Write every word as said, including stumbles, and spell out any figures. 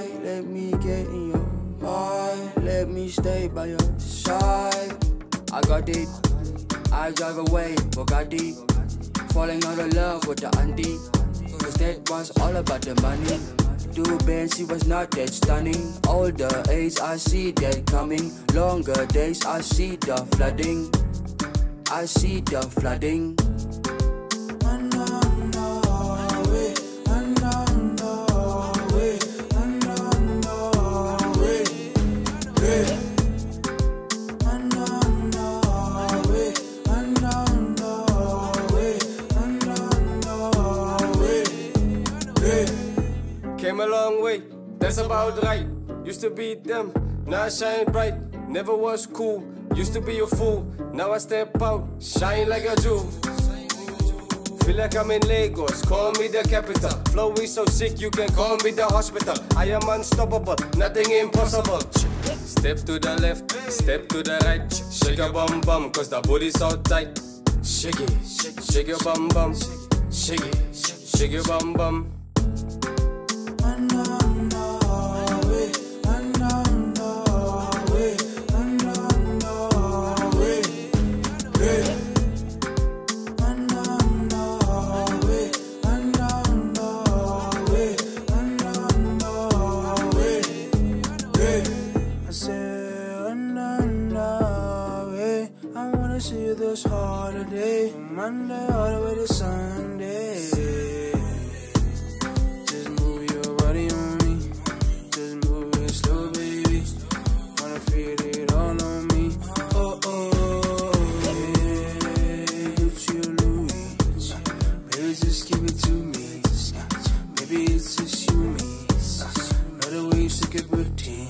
night, let me get in your mind. Let me stay by your side. I got it, I drive away, Bugatti. Falling out of love with the auntie, cause that was all about the money. Two bands, she was not that stunning. Older age, I see that coming. Longer days, I see the flooding. I see the flooding. Came a long way, that's about right. Used to be them, now I shine bright. Never was cool, used to be a fool. Now I step out, shine like a jewel. Feel like I'm in Lagos, call me the capital. Flow is so sick, you can call me the hospital. I am unstoppable, nothing impossible. Step to the left, step to the right. Shake your bum bum, cause the booty's so tight. Shake it, shake your bum bum. Shake it, shake your bum bum. See you this holiday, Monday all the way to Sunday. Just move your body on me, just move it slow, baby. Wanna feel it all on me. Oh oh, yeah, Gucci or Louis, baby just give it to me. Maybe it's just you, me. Know the way you stick it with tea.